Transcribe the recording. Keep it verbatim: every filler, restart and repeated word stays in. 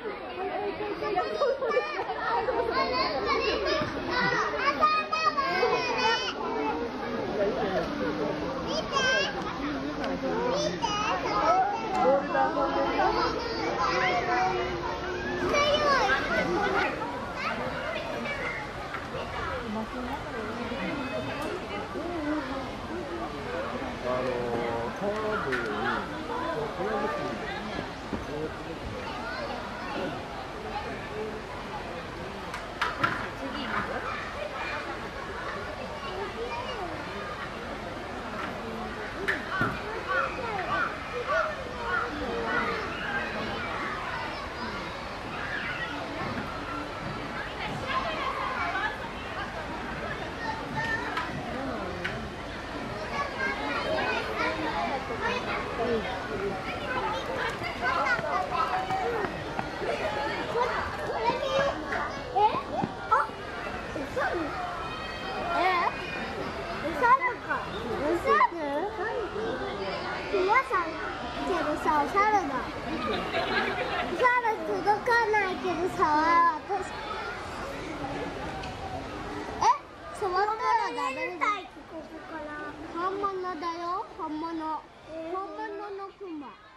お猿だ。猿届かないけどさ、私。え、触ったらダメだ。本物だよ、本物。本物のクマ。